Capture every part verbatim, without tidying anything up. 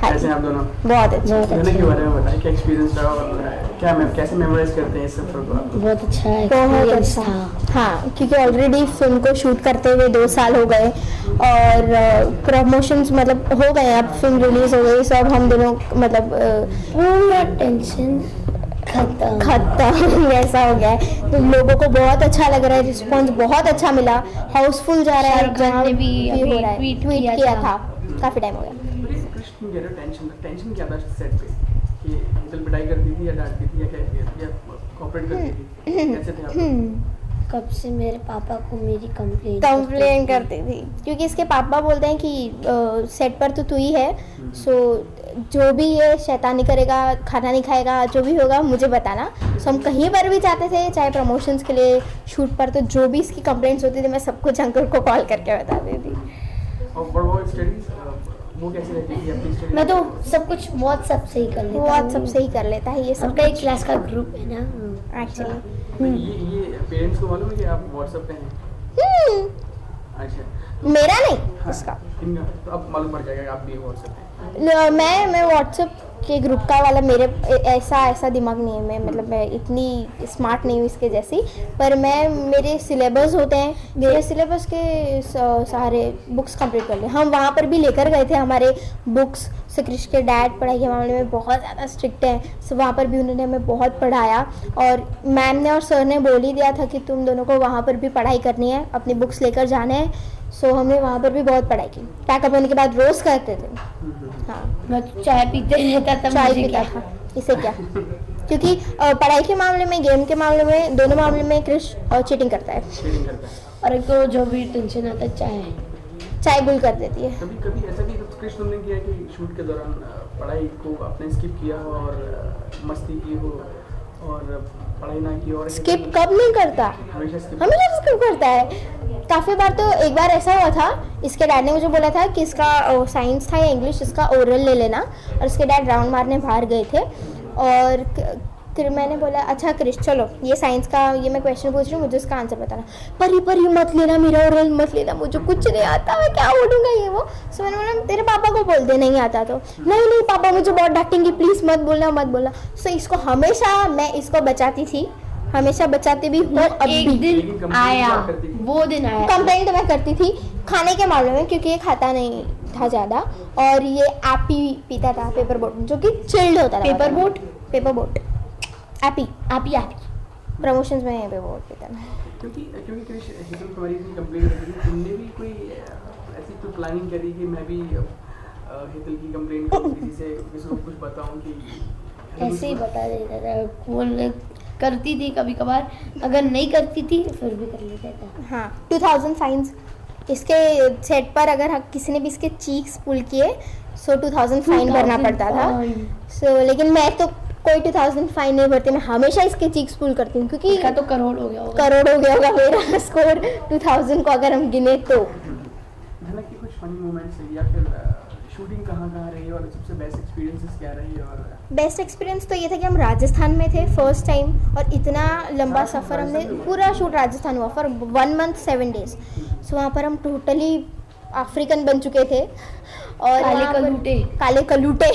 कैसे हैं आप दोनों? बहुत अच्छा। गाने के बारे में बताइए, क्या एक्सपीरियंस रहा और क्या मैं कैसे मेमोराइज करते हैं इस सफर को आप? बहुत अच्छा बहुत एक्सपीरियंस अच्छा था। हाँ, क्योंकि ऑलरेडी फिल्म को शूट करते हुए दो साल हो गए और प्रमोशंस मतलब हो गए, अब फिल्म रिलीज हो गई, सब हम दोनों मतलब पूरा टेंशन खत्म खत्म ऐसा हो गया है। तो लोगों को बहुत अच्छा लग रहा है, रिस्पॉन्स बहुत अच्छा मिला, हाउसफुल जा रहा है। शाहरुख खान ने भी भी हो रहा है, ट्वीट ट्वीट किया किया था। था काफी टाइम हो गया। कृष्ण कह रहे टेंशन टेंशन क्या था सेट पे कि हितल पिटाई करती थी या डांटती थी या क्या या कोऑपरेट करती थी, कैसे थे आप? कब से मेरे पापा को मेरी कंप्लेंट कंप्लेन करती थी क्योंकि इसके पापा बोलते हैं कि सेट पर तो तू ही है, सो जो भी ये शैतानी करेगा, खाना नहीं खाएगा, जो भी होगा मुझे बताना। सो हम कहीं पर भी जाते थे, चाहे प्रमोशंस के लिए शूट पर, तो जो भी इसकी कंप्लेंट्स होती थी मैं सब कुछ अंकल को कॉल करके बताती थी। और वो स्टडीज वो कैसे रहती थी अपनी स्टडी? मैं तो सब कुछ व्हाट्सएप से ही कर लेता हूँ। व्हाट्सएप से ही कर लेता है ये सब। सबका एक क्लास का ग्रुप है ना एक्चुअली। तो ये ये पेरेंट्स को मालूम है कि आप व्हाट्सएप पे हैं? अच्छा, मेरा नहीं, हाँ, इसका। इनका तो अब मालूम पड़ जाएगा कि आप भी व्हाट्सएप पे। ल- मैं मैं व्हाट्सएप के ग्रुप का वाला, मेरे ऐसा ऐसा दिमाग नहीं है, मैं मतलब मैं इतनी स्मार्ट नहीं हूँ इसके जैसी, पर मैं मेरे सिलेबस होते हैं, मेरे सिलेबस के सारे बुक्स कंप्लीट कर लिए। हम वहाँ पर भी लेकर गए थे हमारे बुक्स से। कृष्ण के डैड पढ़ाई के मामले में बहुत ज़्यादा स्ट्रिक्ट हैं, सो वहाँ पर भी उन्होंने हमें बहुत पढ़ाया और मैम ने और सर ने बोल ही दिया था कि तुम दोनों को वहाँ पर भी पढ़ाई करनी है, अपनी बुक्स लेकर जाने हैं। सो so, हमने वहाँ पर भी बहुत पढ़ाई की। पैकअप होने के बाद रोज़ करते थे। हाँ, मैं चाय पीते रहता था। चाय पीता था, इसे क्या क्योंकि अ, पढ़ाई के मामले में, गेम के मामले में, दोनों मामले में क्रिश चीटिंग करता है। शेयरिंग करता है। और एक तो जो भी टेंशन आता है चाय चाय बुल कर देती है। कभी कभी ऐसा भी कृष्ण तुमने किया कि शूट के दौरान अ, पढ़ाई को आपने स्किप किया हो और अ, मस्ती की हो और पढ़ाई ना की और स्किप कब नहीं करता, हमेशा स्किप हमेशा स्किप करता है। काफ़ी बार तो एक बार ऐसा हुआ था, इसके डैड ने मुझे बोला था कि इसका साइंस था या इंग्लिश, इसका ओरल ले लेना, और इसके डैड राउंड मारने बाहर गए थे और फिर मैंने बोला अच्छा क्रिश चलो ये साइंस का ये मैं क्वेश्चन पूछ रही हूँ, मुझे इसका आंसर बताना। परी परी मत लेना, मेरा ओरल मत लेना, मुझे कुछ नहीं आता, मैं क्या बोलूँगा ये वो। सो मैंने बोला तेरे पापा को बोल दे नहीं आता तो। नहीं नहीं पापा मुझे बहुत डांटेंगे, प्लीज़ मत बोलना मत बोलना। सो इसको हमेशा मैं इसको बचाती थी, हमेशा बचाती भी हूँ। अब एक भी दिन आया, वो दिन आया कंप्लेंट मैं करती थी खाने के मामले में, क्योंकि ये खाता नहीं था ज़्यादा और ये एपी पीता था, पेपर बोट, जो कि चिल्ड होता था। Paper Boat Paper Boat AP आप एपी प्रमोशंस में पेपर बोट पीता था। क्योंकि क्योंकि कृष हितल तुम्हारी इतनी कंप्लेंट करती थी, तुमने भी कोई ऐसी कोई प्लानिंग करी कि मैं भी हितल की कंप्लेंट करूँ, किसी से किसी को कुछ बताऊँ कि ऐसे ही बता देता था। कौन करती थी कभी कभार, अगर नहीं करती थी फिर भी कर लेता था। हाँ, टू थाउजेंड फाइन्स इसके सेट पर अगर किसी ने भी इसके चीक्स पुल किए सो टू थाउजेंड फाइन भरना पड़ता था। सो so, लेकिन मैं तो कोई टू थाउजेंड फाइन नहीं भरती, मैं हमेशा इसके चीक्स पुल करती हूँ क्योंकि का तो करोड़ हो गया होगा। करोड़ हो गया होगा मेरा स्कोर टू थाउजेंड को अगर हम गिने तो। धनक की कुछ फनी मोमेंट्स है या फिर शूटिंग कहाँ कहाँ रही और सबसे बेस्ट एक्सपीरियंसेस क्या रही? और बेस्ट एक्सपीरियंस तो ये था कि हम राजस्थान में थे फर्स्ट टाइम और इतना लंबा सफ़र, हमने पूरा शूट राजस्थान हुआ for one month seven days. So वहाँ पर हम टोटली अफ्रीकन बन चुके थे और काले कलूटे काले कलूटे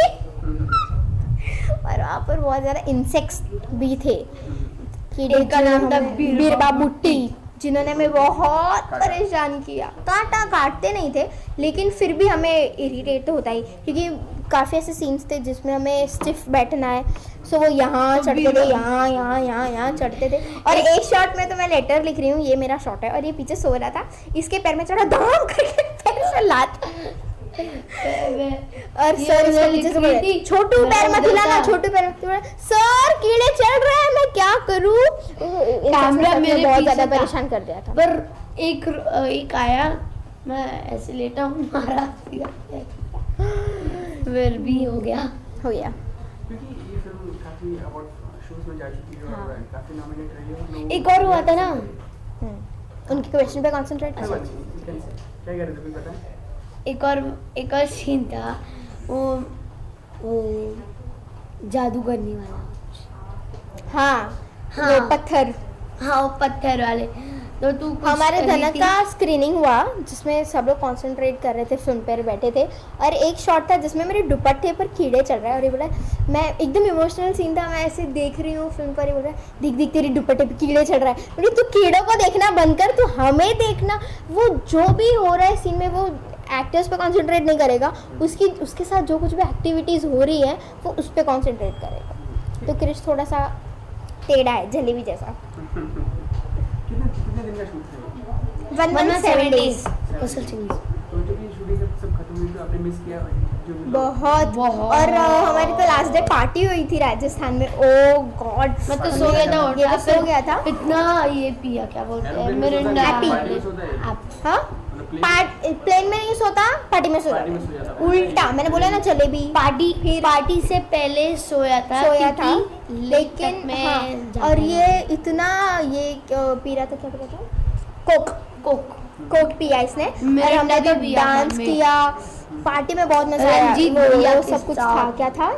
और वहाँ पर बहुत ज़्यादा इंसेक्ट्स भी थे, कीड़े का नाम था बीरबा बुट्टी, जिन्होंने हमें बहुत परेशान किया। काटा काटते नहीं थे लेकिन फिर भी हमें इरिटेट तो होता ही, क्योंकि काफ़ी ऐसे सीन्स थे जिसमें हमें स्टिफ बैठना है। सो वो यहाँ चढ़ते थे, यहाँ यहाँ यहाँ यहाँ चढ़ते थे। और एक शॉट में तो मैं लेटर लिख रही हूँ, ये मेरा शॉट है और ये पीछे सो रहा था, इसके पैर में चढ़ा धाम करके पैर से लात और सर इसको नीचे से बोले छोटू पैर मत हिलाना, छोटू पैर मत हिलाना। सर कीड़े चढ़ रहे हैं, मैं क्या करूँ? कैमरा मेरे बहुत ज़्यादा पीछे था। परेशान कर दिया था। पर एक एक आया, मैं ऐसे लेटा हूँ, मारा फिर भी हो गया हो गया क्योंकि ये फिल्म काफी अवार्ड शोज में जा चुकी है और हाँ। काफी नॉमिनेट रही है और लोग- एक और हुआ था ना, उनके क्वेश्चन पे कंसंट्रेट क्या बात है? कैसे? क्या कह रहे थे कुछ बताएं? एक और एक और सीन था, वो वो जादू करने वाला। हाँ हाँ। वो पत्थर हाँ वो पत्थर वाले। तो तू कुछ हमारे कर रही धनक थी? का स्क्रीनिंग हुआ जिसमें सब लोग कंसंट्रेट कर रहे थे, फिल्म पर बैठे थे, और एक शॉट था जिसमें मेरे दुपट्टे पर कीड़े चल रहे हैं और ये बोला, मैं एकदम इमोशनल सीन था, मैं ऐसे देख रही हूँ फिल्म पर, ये बोल रहा है दिख दिख तेरी दुपट्टे पे कीड़े चल रहा है। बोली तू कीड़ों को देखना बंद कर, तू हमें देखना, वो जो भी हो रहा है सीन में वो एक्टर्स पे कंसंट्रेट नहीं करेगा, उसकी उसके साथ जो कुछ भी एक्टिविटीज़ हो रही है वो उस पर कॉन्सेंट्रेट करेगा। तो क्रिश थोड़ा सा टेढ़ा है, जलेबी जैसा। कितने कितने दिन का शूट था? One one seven days. तो जब ये शूटिंग सब सब खत्म हुई तो आपने मिस किया जो भी लोग- बहुत बहुत। और अ, हमारी तो लास्ट डे पार्टी हुई थी राजस्थान में। ओ गॉड, मैं तो सो गया था और ये तो सो गया था। इतना ये पिया क्या बोलते हैं एरोप्लेन में मिरिंडा सोता है, Happy. पार्टी में सोता है। आप हाँ, मतलब प्लेन- पार्ट प्लेन में नहीं सोता, पार्टी में सोता पार्टी में सो जाता है। उल्टा। मैंने बोला ना जलेबी पार्टी पार्टी से पहले सोया था सोया था, क्योंकि लेकिन लेकिन मैं हाँ, जाता और नहीं। ये इतना ये अ, पी रहा था, क्या पी रहा था, कोक कोक कोक पिया इसने, और मिरिंडा हमने भी तो पिया था डांस हमने। किया, पार्टी में बहुत मजा आया। रंजीत वो, भैया वो के सब कुछ साथ। था, क्या था,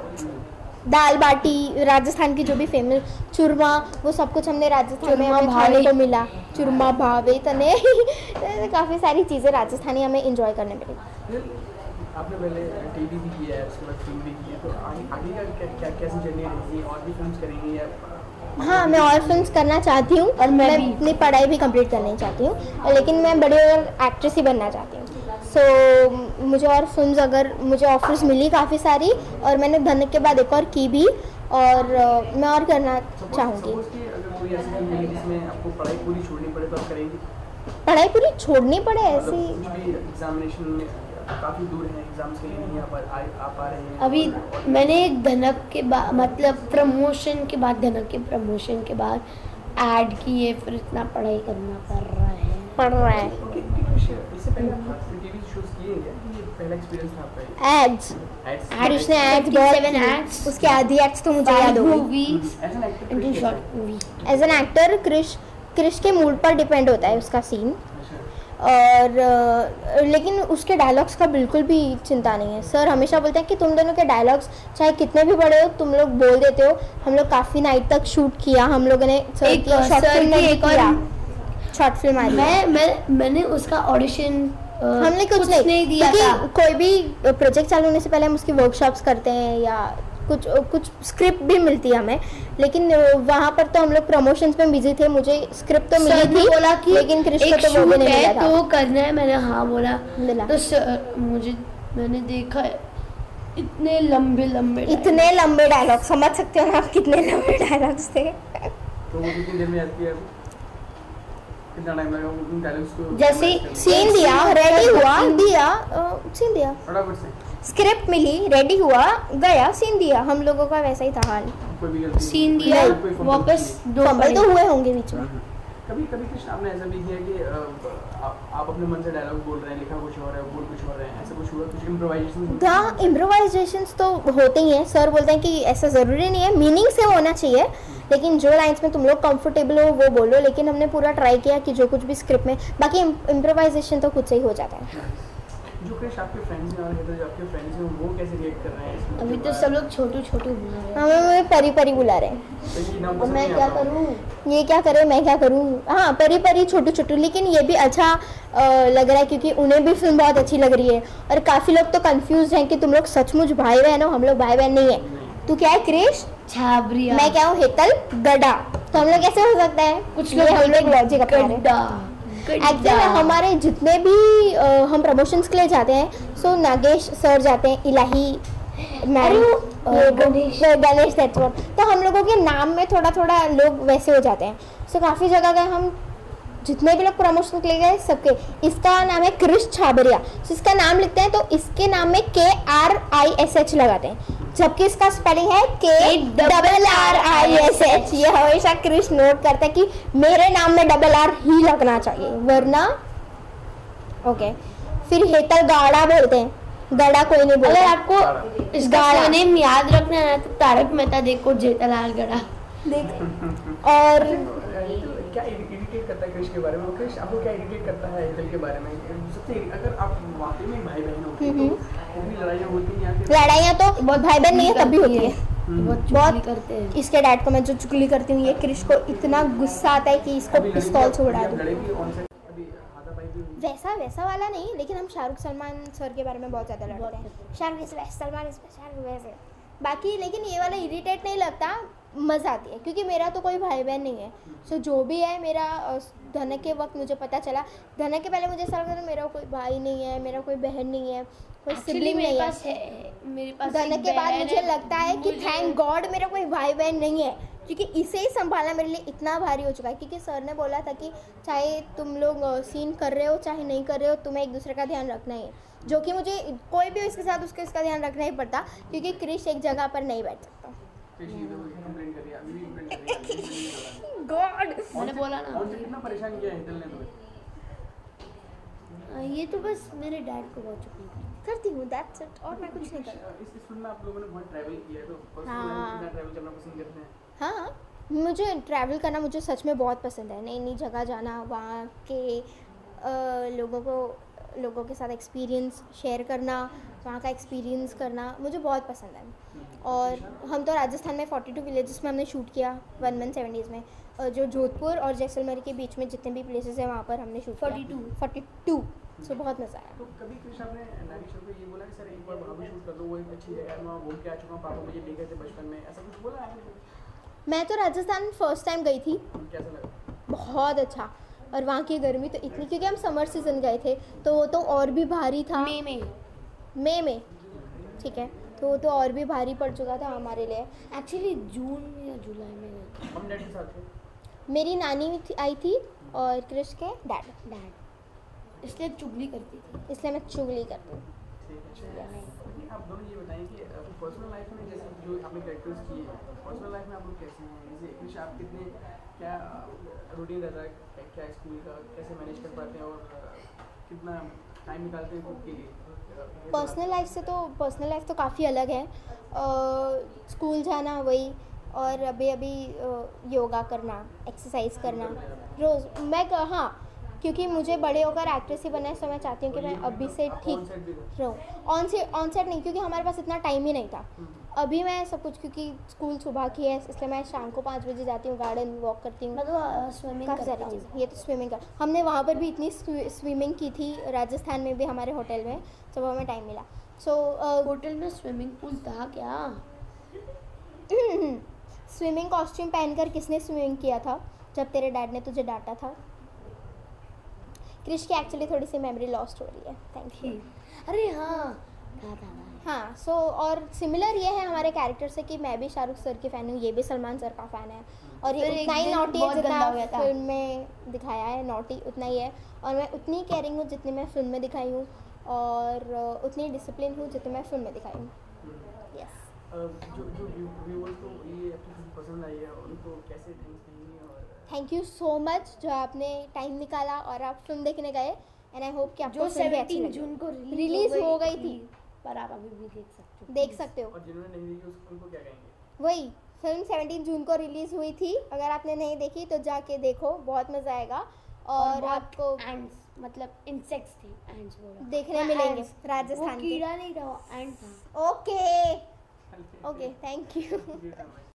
दाल बाटी, राजस्थान की जो भी फेमस चूरमा, वो सब कुछ हमने राजस्थान में चूरमा हमें खाने भावे। को मिला। चूरमा भावे तने काफ़ी सारी चीज़ें राजस्थानी हमें इंजॉय करने मिली। फिर आपने पहले टीवी भी किया है, उसके बाद फिल्म भी की है, तो आगे आगे का क्या क्या कैसी जर्नी रहेगी? और भी फिल्म्स करेंगी या हाँ, मैं और फिल्म्स करना चाहती हूँ, और मैं भी। अपनी पढ़ाई भी कंप्लीट करनी चाहती हूँ, और लेकिन मैं बड़ी और एक्ट्रेस ही बनना चाहती हूँ। सो so, मुझे और फिल्म्स, अगर मुझे ऑफर्स मिली काफ़ी सारी, और मैंने धनक के बाद एक और की भी, और अ, मैं और करना चाहूँगी। सपोज कि अगर कोई ऐसी फिल्म मिली जिसमें आपको पढ़ाई पूरी छोड़नी पड़े तो आप करेंगी? पढ़ाई पूरी छोड़नी पड़े मतलब ऐसी? कुछ भी एग्जामिनेशन में काफ़ी दूर है, एग्जाम्स के लिए नहीं आ पा आ, आ पा रहे हैं अभी और- मैंने धनक के बाद मतलब प्रमोशन के बाद धनक के प्रमोशन के बाद ऐड किए, फिर इतना पढ़ाई करना पड़ रहा है। पढ़ रहा है ओके, कुछ इससे पहले आप टीवी शोज किए हैं क्या? ये पहला एक्सपीरियंस था आपका? एड्स। एड्स क्रिश ने एड्स बहुत fifty-seven किए। acts, उसके आधी एक्ट्स तो मुझे याद होगी। Movies as an actor and short movie. As an actor Krish Krish के मूड पर डिपेंड होता है उसका सीन, अच्छा, और अ, लेकिन उसके डायलॉग्स का बिल्कुल भी चिंता नहीं है। सर हमेशा बोलते हैं कि तुम दोनों के डायलॉग्स चाहे कितने भी बड़े हो, तुम लोग बोल देते हो। हम लोग काफ़ी नाइट तक शूट किया, हम लोगों ने सर एक की शॉर्ट सर फिल्म की में भी एक और- किया, शॉर्ट फिल्म आ रही है। मैं मैं मैंने उसका ऑडिशन हमने कुछ, नहीं, दिया क्योंकि था। कोई भी प्रोजेक्ट चालू होने से पहले हम उसकी वर्कशॉप्स करते हैं, या कुछ कुछ स्क्रिप्ट भी मिलती है हमें, लेकिन वहाँ पर तो हम लोग प्रमोशंस में बिजी थे। मुझे स्क्रिप्ट तो मिली सर ने थी, बोला कि लेकिन क्रिश को एक तो वो भी शूट नहीं है मिला था। तो करना है। मैंने हाँ बोला, मिला। तो सर मुझे मैंने देखा है इतने लंबे लंबे इतने लंबे डायलॉग, समझ सकते हो ना आप कितने लंबे डायलॉग्स थे। तो वो कितनी देर में याद किया आपको? कितना टाइम लगा उन डायलॉग्स को जैसे memorize करने में? सीन दिया, रेडी हुआ, दिया, सीन दिया, फटाफट से स्क्रिप्ट मिली, रेडी हुआ, गया, सीन दिया। हम लोगों का वैसा ही था हाल। कोई भी गलती सीन नहीं, दिया, कोई fumble वापस नहीं। दो फंबल तो हुए होंगे बीच में। कभी कभी कृष्ण आपने ऐसा भी किया कि अ, आप आप अपने मन से डायलॉग बोल रहे हैं, लिखा कुछ और है, बोल कुछ और है, ऐसा कुछ हुआ? कुछ इम्प्रोवाइजेशन? हाँ, इम्प्रोवाइजेशंस तो होते ही हैं। सर बोलते हैं कि ऐसा ज़रूरी नहीं है, मीनिंग से होना चाहिए, लेकिन जो लाइंस में तुम लोग कंफर्टेबल हो वो बोलो। लेकिन हमने पूरा ट्राई किया कि जो कुछ भी स्क्रिप्ट में, बाकी इम्प्रोवाइजेशन तो खुद से ही हो जाता है। जो कृष आपके फ्रेंड्स हैं और हेतल जो आपके फ्रेंड्स हैं वो कैसे रिएक्ट कर रहे हैं इसमें? अभी तो सब लोग छोटू छोटू बोल रहे हैं। हमें हमें परी परी बुला रहे हैं। तो ये नाम अब पसंद मैं नहीं क्या आता? करूँ? ये क्या करे, मैं क्या करूँ? हाँ, परी परी छोटू छोटू, लेकिन ये भी अच्छा अ, लग रहा है क्योंकि उन्हें भी फिल्म बहुत अच्छी लग रही है। और काफ़ी लोग तो कंफ्यूज हैं कि तुम लोग सचमुच भाई बहन हो, हम लोग भाई बहन नहीं है। तू क्या है क्रिश, छाबरिया। मैं क्या हूँ हेतल, गड्ढा। तो हम लोग कैसे हो सकता है? कुछ ये लोग हम लोग लॉजिक अपना रहे हैं। गड्ढा एक्चुअली हमारे जितने भी अ, हम प्रमोशंस के लिए जाते हैं, सो नागेश सर जाते हैं, इलाही मैम, अरे वो, अ, ये गणेश। Ganesh that's what। तो हम लोगों के नाम में थोड़ा थोड़ा लोग वैसे हो जाते हैं। सो काफ़ी जगह गए हम, जितने भी लोग प्रमोशन के लिए गए सबके, इसका नाम है क्रिश छाबरिया। सो इसका नाम लिखते हैं तो इसके नाम में के आर आई एस एच लगाते हैं, जबकि इसका स्पेलिंग है K double R I S H. ये हमेशा क्रिश नोट करता है कि मेरे नाम में डबल आर ही लगना चाहिए, वरना ओके। फिर हेतल गाड़ा बोलते हैं, गड़ा कोई नहीं अगर बोलता। आपको इसका गाड़ा। सरनेम याद रखना है तो तारक मेहता देखो, जेठालाल गड़ा। देख और हेतल क्या इरिटेट करता है कृष के बारे में? कृष आपको क्या इरिटेट करता है हेतल के बारे में? सबसे अगर आप वाकई में भाई बहन होते तो इतनी लड़ाइयाँ होती हैं या फिर लड़ाइयाँ तो बहुत भाई बहन नहीं है तब भी होती है। बहुत चुगली बहुत करते हैं। इसके डैड को मैं जो चुगली करती हूँ, ये क्रिश को इतना गुस्सा आता है कि इसको अभी लड़ी पिस्तौल भी से उड़ा आप दूँ। लड़े भी ऑन सेट, अभी हाथापाई भी हुई। वैसा वैसा वाला नहीं, लेकिन हम शाहरुख सलमान सर के बारे में बहुत ज़्यादा लड़ते हैं। बहुत। शाहरुख इस वैसे, सलमान इस वैसे, शाहरुख वैसे। बाकी लेकिन ये वाला इरिटेट नहीं लगता, मज़ा आती है क्योंकि मेरा तो कोई भाई बहन नहीं है। सो जो भी है मेरा अ, धनक के वक्त मुझे पता चला, धनक के पहले मुझे ऐसा लगता था मेरा कोई भाई नहीं है, मेरा कोई बहन नहीं है, कोई Actually सिबलिंग मेरे नहीं पास है। है, मेरे पास धनक एक के बाद बहन मुझे है, लगता है कि मुझे- थैंक गॉड मेरा कोई भाई बहन नहीं है, क्योंकि इसे ही संभालना मेरे लिए इतना भारी हो चुका है। क्योंकि सर ने बोला था कि चाहे तुम लोग सीन कर रहे हो चाहे नहीं कर रहे हो, तुम्हें एक दूसरे का ध्यान रखना ही है, जो कि मुझे कोई भी इसके साथ उसके इसका ध्यान रखना ही पड़ता, क्योंकि क्रिश एक जगह पर नहीं बैठ सकता। क्रिश ये तो कंप्लेंट कर रही है, अभी भी कंप्लेंट कर रही है। गॉड मैंने बोला ना, ऑन सेट कितना परेशान किया हितल ने तुम्हें? हाँ, ये तो बस मेरे डैड को बहुत चुगली करती करती हूँ, दैट्स इट, और मैं कुछ नहीं करती। इस इस फिल्म में आप लोगों ने बहुत ट्रैवल किया है, तो पर्सनल हाँ। लाइफ में कितना ट्रैवल करना पसंद करते हैं? हाँ, मुझे ट्रैवल करना मुझे सच में बहुत पसंद है। नई नई जगह जाना, वहाँ के अ, लोगों को लोगों के साथ एक्सपीरियंस शेयर करना, वहाँ का एक्सपीरियंस करना मुझे बहुत पसंद है। और हम तो राजस्थान में फोर्टी टू विलेजेस में हमने शूट किया वन मंथ सेवन डेज़ में, और जो जोधपुर और जैसलमेर के बीच में जितने भी प्लेसेस हैं वहाँ पर हमने शूट किया। Forty two forty two so बहुत मज़ा आया। तो कभी क्रिश आपने नारी शो पे ये बोला कि सर एक बार वहाँ भी शूट कर दो, वो एक अच्छी जगह है, मैं वहाँ घूम के आ चुका हूँ, पापा मुझे ले गए थे बचपन में, ऐसा कुछ बोला आपने? मैं तो राजस्थान फर्स्ट टाइम गई थी, कैसा लगा? बहुत अच्छा। और वहाँ की गर्मी तो इतनी, क्योंकि हम समर सीज़न गए थे तो वो तो और भी भारी था। मई में मई में, ठीक है, तो वो तो और भी भारी पड़ चुका था हमारे लिए। एक्चुअली जून या जुलाई में गए थे। हम डैड के साथ थे। मेरी नानी थी, आई थी, और क्रिश के डैड, डैड इसलिए चुगली करती थी। इसलिए मैं चुगली करती हूँ। ठीक है। लेकिन आप दोनों ये बताएं कि पर्सनल लाइफ में जैसे जो आपने कैरेक्टर्स किए हैं, पर्सनल लाइफ में आप लोग कैसे हैं? जैसे क्रिश आप कितने, क्या रूटीन रहता है, क्या, क्या स्कूल का कैसे मैनेज कर पाते हैं, और अ, कितना टाइम निकालते हैं खुद के लिए? पर्सनल लाइफ से तो पर्सनल लाइफ तो काफ़ी अलग है। स्कूल जाना वही, और अभी अभी अ, योगा करना, एक्सरसाइज करना रोज़। मैं क- हाँ, क्योंकि मुझे बड़े होकर एक्ट्रेस ही बनना है, तो मैं चाहती हूँ कि मैं अभी से ठीक रहूँ। ऑन सेट ऑन सेट नहीं, क्योंकि हमारे पास इतना टाइम ही नहीं था। अभी मैं सब कुछ, क्योंकि स्कूल सुबह की है इसलिए मैं शाम को पाँच बजे जाती हूँ, गार्डन वॉक करती हूँ, मैं तो स्विमिंग काफ़ी करता सारी हूँ। चीज़। ये तो स्विमिंग कर, हमने वहाँ पर भी इतनी स्विमिंग की थी राजस्थान में भी, हमारे होटल में, जब हमें टाइम मिला। सो होटल में स्विमिंग पूल था क्या? स्विमिंग कॉस्ट्यूम पहनकर किसने स्विमिंग किया था जब तेरे डैड ने तुझे डांटा था? क्रिश की एक्चुअली थोड़ी सी मेमोरी लॉस्ट हो रही है, थैंक यू। अरे हाँ, था था था। हाँ, सो और सिमिलर ये है हमारे कैरेक्टर से कि मैं भी शाहरुख सर की फ़ैन हूँ, ये भी सलमान सर का फ़ैन है, और ये फिर एक उतना ही दिन नॉटी बहुत है गंदा हो जितना गया था। फिल्म में दिखाया है, नॉटी उतना ही है, और मैं उतनी केयरिंग हूँ जितनी मैं फिल्म में दिखाई हूँ, और अ, उतनी डिसिप्लिन हूँ जितनी मैं फिल्म में दिखाई हूँ। यस। जो जो व्यूअर्स को ये आपकी फिल्म पसंद आई है, उनको कैसे थैंक्स कहेंगे? और थैंक यू सो मच जो आपने टाइम निकाला और आप फिल्म देखने गए, एंड आई होप कि आपको जो फिल्म भी अच्छी सेवनटीन लगी। जून को रिलीज हो गई थी, पर आप अभी भी देख सकते हो। देख सकते हो। और जिन्होंने नहीं देखी उस- उनको क्या कहेंगे? वही फिल्म सेवनटीन जून को रिलीज़ हुई थी, अगर आपने नहीं देखी तो जाके देखो, बहुत मज़ा आएगा, और, और आपको एंड्स, मतलब इंसेक्ट्स थे, एंड्स बोला देखने हाँ, मिलेंगे ants। राजस्थान वो के। कीड़ा नहीं था, वो एंड था। Okay okay, thank you. Thank you so much.